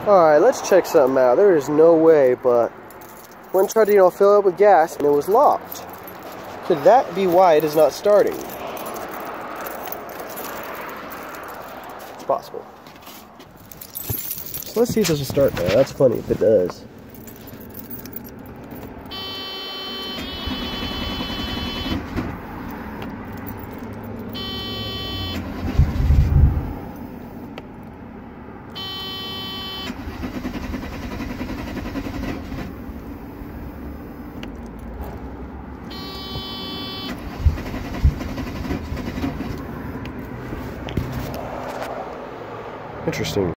Alright, let's check something out. There is no way, but when I tried to, fill it up with gas and it was locked. Could that be why it is not starting? It's possible. So let's see if this will start now. That's funny if it does. Interesting.